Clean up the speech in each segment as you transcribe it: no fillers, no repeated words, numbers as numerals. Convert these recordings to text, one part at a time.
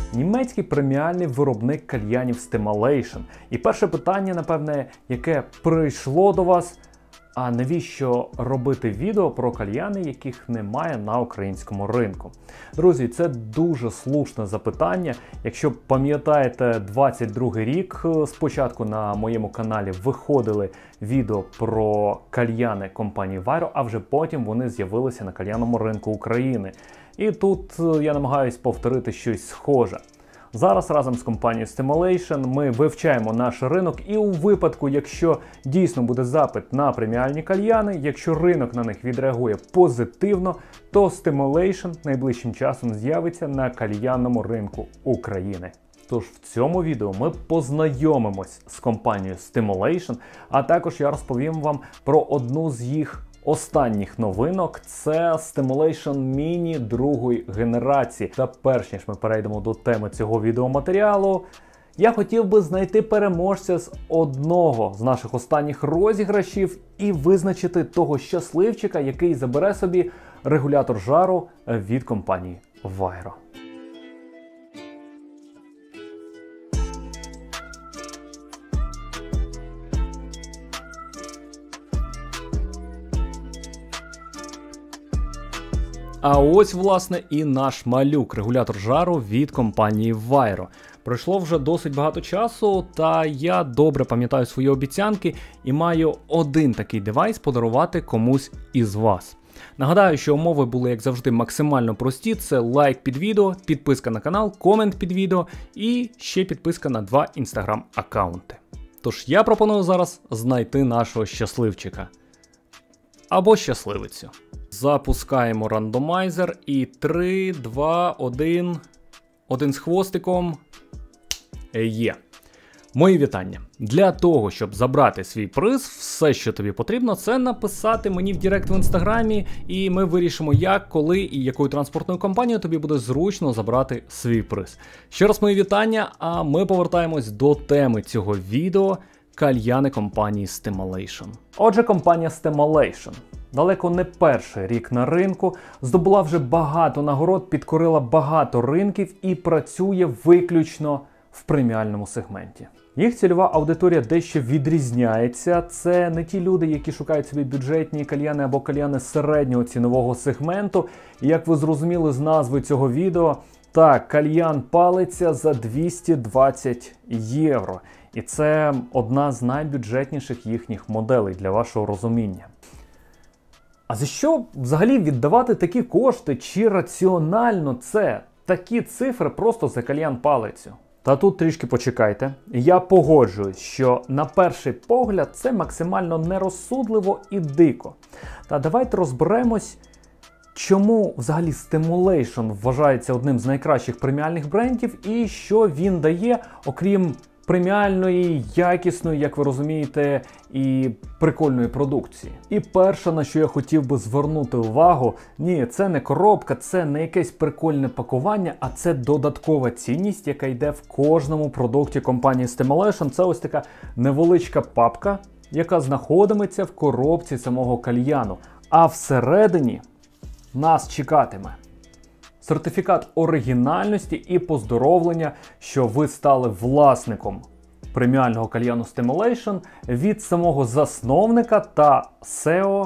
німецький преміальний виробник кальянів Stimulation. І перше питання, напевне, яке прийшло до вас: а навіщо робити відео про кальяни, яких немає на українському ринку? Друзі, це дуже слушне запитання. Якщо пам'ятаєте, 22 рік спочатку на моєму каналі виходили відео про кальяни компанії Vairo, а вже потім вони з'явилися на кальянному ринку України. І тут я намагаюсь повторити щось схоже. Зараз разом з компанією Stimulation ми вивчаємо наш ринок, і у випадку, якщо дійсно буде запит на преміальні кальяни, якщо ринок на них відреагує позитивно, то Stimulation найближчим часом з'явиться на кальянному ринку України. Тож в цьому відео ми познайомимось з компанією Stimulation, а також я розповім вам про одну з їх останніх новинок. Це Stimulation Mini другої генерації. Та перш ніж ми перейдемо до теми цього відеоматеріалу, я хотів би знайти переможця з одного з наших останніх розіграшів і визначити того щасливчика, який забере собі регулятор жару від компанії Vairo. А ось, власне, і наш малюк, регулятор жару від компанії Vairo. Пройшло вже досить багато часу, та я добре пам'ятаю свої обіцянки і маю один такий девайс подарувати комусь із вас. Нагадаю, що умови були, як завжди, максимально прості. Це лайк під відео, підписка на канал, комент під відео і ще підписка на 2 інстаграм-аккаунти. Тож я пропоную зараз знайти нашого щасливчика. Або щасливицю. Запускаємо рандомайзер і 3, 2, 1, один з хвостиком. Є. Мої вітання. Для того, щоб забрати свій приз, все, що тобі потрібно, це написати мені в Директ в інстаграмі, і ми вирішимо, як, коли і якою транспортною компанією тобі буде зручно забрати свій приз. Ще раз мої вітання, а ми повертаємось до теми цього відео – кальяни компанії Stimulation. Отже, компанія Stimulation далеко не перший рік на ринку, здобула вже багато нагород, підкорила багато ринків і працює виключно в преміальному сегменті. Їх цільова аудиторія дещо відрізняється. Це не ті люди, які шукають собі бюджетні кальяни або кальяни середнього цінового сегменту. І як ви зрозуміли з назви цього відео, так, кальян палиться за 220 євро. І це одна з найбюджетніших їхніх моделей, для вашого розуміння. А за що взагалі віддавати такі кошти? Чи раціонально це? Такі цифри просто за кальян-палицю? Та тут трішки почекайте. Я погоджуюсь, що на перший погляд це максимально нерозсудливо і дико. Та давайте розберемось, чому взагалі Stimulation вважається одним з найкращих преміальних брендів і що він дає, окрім преміальної, якісної, як ви розумієте, і прикольної продукції. І перше, на що я хотів би звернути увагу, ні, це не коробка, це не якесь прикольне пакування, а це додаткова цінність, яка йде в кожному продукті компанії Stimulation. Це ось така невеличка папка, яка знаходитиметься в коробці самого кальяну. А всередині нас чекатиме сертифікат оригінальності і поздоровлення, що ви стали власником преміального кальяну Stimulation від самого засновника та SEO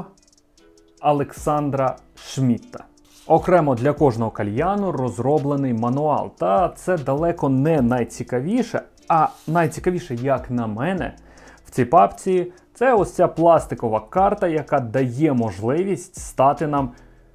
Олександра Шмідта. Окремо для кожного кальяну розроблений мануал. Та це далеко не найцікавіше, а найцікавіше, як на мене, в цій папці це ось ця пластикова карта, яка дає можливість стати нам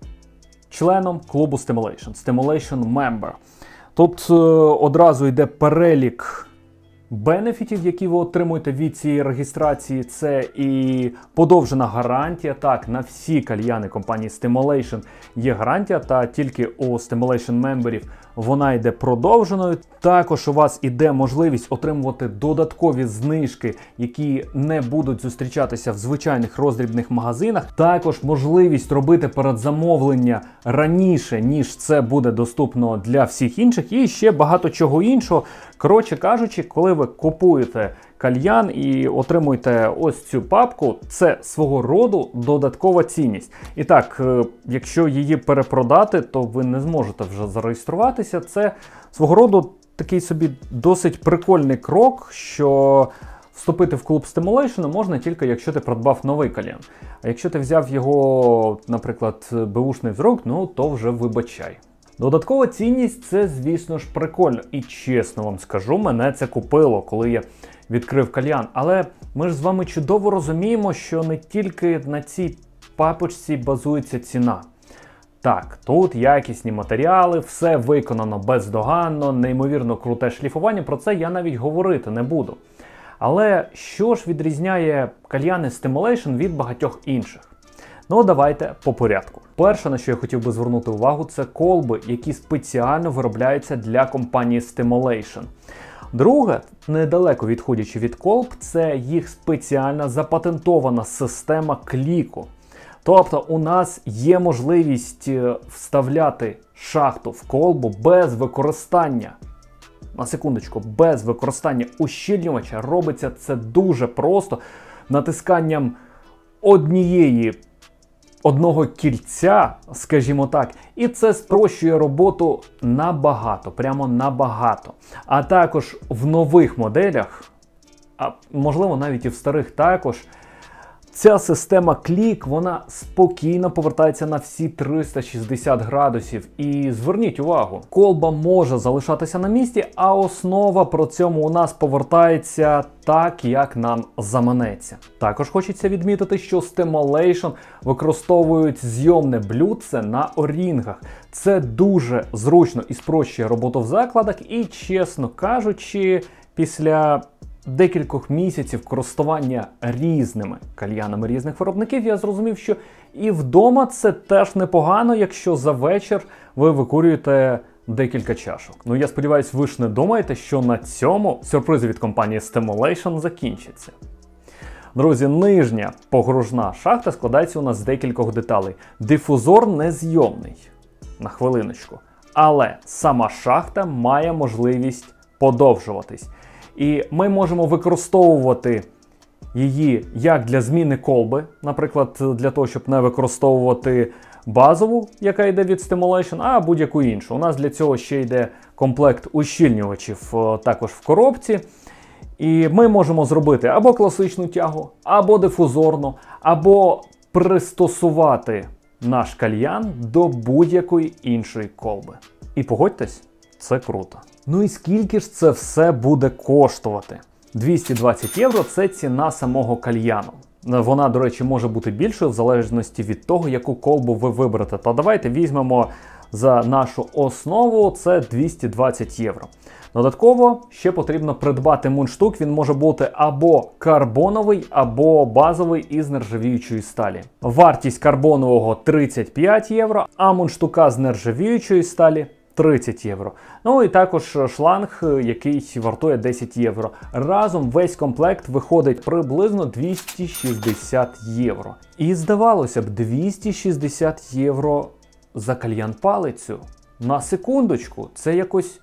членом клубу Stimulation, Stimulation Member. Тут одразу йде перелік бенефітів, які ви отримуєте від цієї реєстрації. Це і подовжена гарантія. Так, на всі кальяни компанії Stimulation є гарантія, та тільки у Stimulation мемберів вона йде продовженою. Також у вас іде можливість отримувати додаткові знижки, які не будуть зустрічатися в звичайних роздрібних магазинах. Також можливість робити передзамовлення раніше, ніж це буде доступно для всіх інших. І ще багато чого іншого. Коротше кажучи, коли ви купуєте кальян і отримуєте ось цю папку, це свого роду додаткова цінність. І так, якщо її перепродати, то ви не зможете вже зареєструватися. Це свого роду такий собі досить прикольний крок, що вступити в клуб Stimulation можна тільки, якщо ти придбав новий кальян. А якщо ти взяв його, наприклад, беушний з рук, ну то вже вибачай. Додаткова цінність – це, звісно ж, прикольно. І чесно вам скажу, мене це купило, коли я відкрив кальян. Але ми ж з вами чудово розуміємо, що не тільки на цій папочці базується ціна. Так, тут якісні матеріали, все виконано бездоганно, неймовірно круте шліфування, про це я навіть говорити не буду. Але що ж відрізняє кальяни Stimulation від багатьох інших? Ну, давайте по порядку. Перше, на що я хотів би звернути увагу, це колби, які спеціально виробляються для компанії Stimulation. Друге, недалеко відходячи від колб, це їх спеціальна запатентована система кліку. Тобто у нас є можливість вставляти шахту в колбу без використання, на секундочку, без використання ущільнювача. Робиться це дуже просто, натисканням одного кільця, скажімо так, і це спрощує роботу набагато, прямо набагато. А також в нових моделях, а можливо навіть і в старих також, ця система клік, вона спокійно повертається на всі 360 градусів. І зверніть увагу, колба може залишатися на місці, а основа при цьому у нас повертається так, як нам заманеться. Також хочеться відмітити, що Stimulation використовують зйомне блюдце на орінгах. Це дуже зручно і спрощує роботу в закладах, і, чесно кажучи, після декількох місяців користування різними кальянами різних виробників, я зрозумів, що і вдома це теж непогано, якщо за вечір ви викурюєте декілька чашок. Ну, я сподіваюся, ви ж не думаєте, що на цьому сюрпризи від компанії Stimulation закінчаться. Друзі, нижня погружна шахта складається у нас з декількох деталей. Дифузор незйомний, на хвилиночку, але сама шахта має можливість подовжуватись. І ми можемо використовувати її як для зміни колби, наприклад, для того, щоб не використовувати базову, яка йде від Stimulation, а будь-яку іншу. У нас для цього ще йде комплект ущільнювачів також в коробці. І ми можемо зробити або класичну тягу, або дифузорну, або пристосувати наш кальян до будь-якої іншої колби. І погодьтесь, це круто. Ну і скільки ж це все буде коштувати? 220 євро – це ціна самого кальяну. Вона, до речі, може бути більшою в залежності від того, яку колбу ви виберете. Та давайте візьмемо за нашу основу, це 220 євро. Додатково ще потрібно придбати мундштук, він може бути або карбоновий, або базовий із нержавіючої сталі. Вартість карбонового 35 євро, а мундштука з нержавіючої сталі 30 євро. Ну і також шланг, який вартує 10 євро. Разом весь комплект виходить приблизно 260 євро. І здавалося б, 260 євро за кальян-палицю. На секундочку, це якось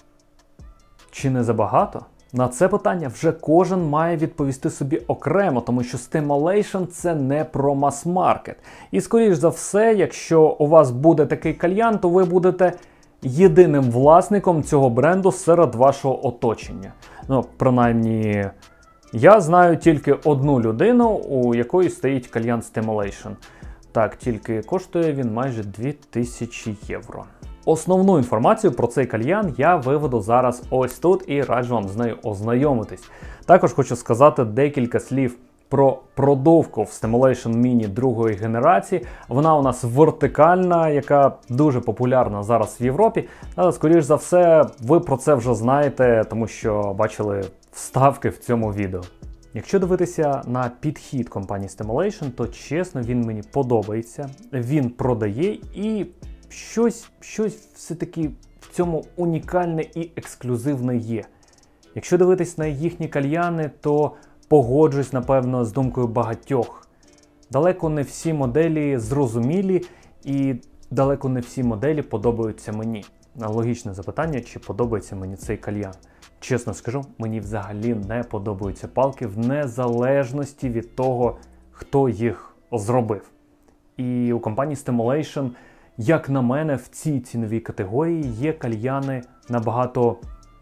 чи не забагато? На це питання вже кожен має відповісти собі окремо, тому що Stimulation – це не про мас-маркет. І скоріш за все, якщо у вас буде такий кальян, то ви будете єдиним власником цього бренду серед вашого оточення. Ну, принаймні, я знаю тільки одну людину, у якої стоїть кальян Stimulation. Так, тільки коштує він майже 2000 євро. Основну інформацію про цей кальян я виведу зараз ось тут і раджу вам з нею ознайомитись. Також хочу сказати декілька слів про продувку в Stimulation Mini другої генерації. Вона у нас вертикальна, яка дуже популярна зараз в Європі. Але, скоріш за все, ви про це вже знаєте, тому що бачили вставки в цьому відео. Якщо дивитися на підхід компанії Stimulation, то чесно, він мені подобається. Він продає і щось все-таки в цьому унікальне і ексклюзивне є. Якщо дивитись на їхні кальяни, то погоджуюсь, напевно, з думкою багатьох. Далеко не всі моделі зрозумілі і далеко не всі моделі подобаються мені. Логічне запитання, чи подобається мені цей кальян. Чесно скажу, мені взагалі не подобаються палки в незалежності від того, хто їх зробив. І у компанії Stimulation, як на мене, в цій ціновій категорії є кальяни набагато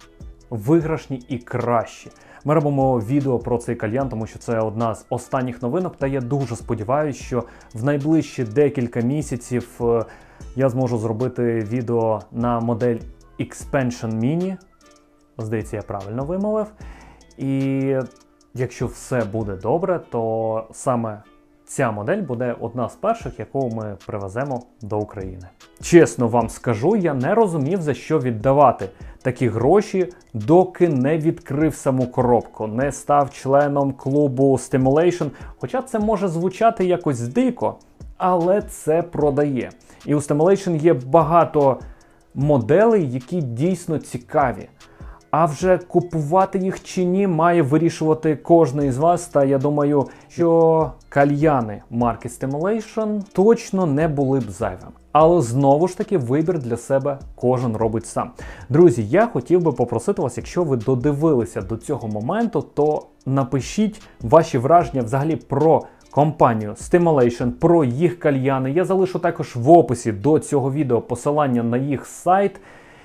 виграшні і кращі. Ми робимо відео про цей кальян, тому що це одна з останніх новинок, та я дуже сподіваюся, що в найближчі декілька місяців я зможу зробити відео на модель Expansion Mini. Здається, я правильно вимовив. І якщо все буде добре, то саме ця модель буде одна з перших, яку ми привеземо до України. Чесно вам скажу, я не розумів, за що віддавати такі гроші, доки не відкрив саму коробку, не став членом клубу Stimulation. Хоча це може звучати якось дико, але це продає. І у Stimulation є багато моделей, які дійсно цікаві. А вже купувати їх чи ні, має вирішувати кожен із вас. Та я думаю, що кальяни марки Stimulation точно не були б зайвим. Але знову ж таки, вибір для себе кожен робить сам. Друзі, я хотів би попросити вас, якщо ви додивилися до цього моменту, то напишіть ваші враження взагалі про компанію Stimulation, про їх кальяни. Я залишу також в описі до цього відео посилання на їх сайт.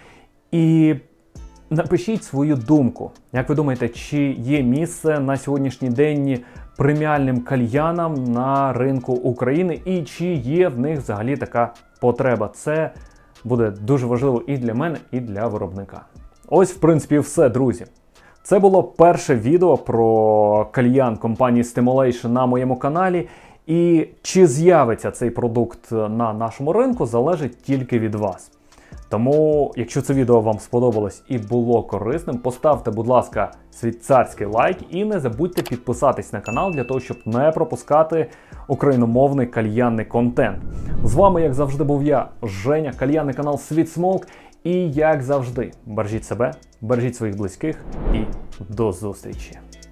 І напишіть свою думку. Як ви думаєте, чи є місце на сьогоднішній день преміальним кальянам на ринку України і чи є в них взагалі така потреба? Це буде дуже важливо і для мене, і для виробника. Ось, в принципі, все, друзі. Це було перше відео про кальян компанії Stimulation на моєму каналі. І чи з'явиться цей продукт на нашому ринку, залежить тільки від вас. Тому, якщо це відео вам сподобалось і було корисним, поставте, будь ласка, свій царський лайк і не забудьте підписатись на канал для того, щоб не пропускати україномовний кальянний контент. З вами, як завжди, був я, Женя, кальянний канал Sweet Smoke. І, як завжди, бережіть себе, бережіть своїх близьких і до зустрічі!